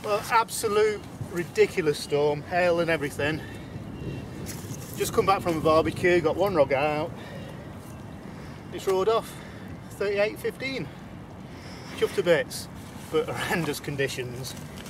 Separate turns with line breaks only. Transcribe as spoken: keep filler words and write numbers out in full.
Well, absolute ridiculous storm, hail and everything. Just come back from a barbecue, got one rod out. It's roared off, thirty-eight fifteen. Chuffed to bits, but horrendous conditions.